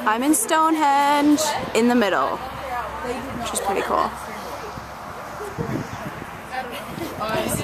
I'm in Stonehenge in the middle, which is pretty cool.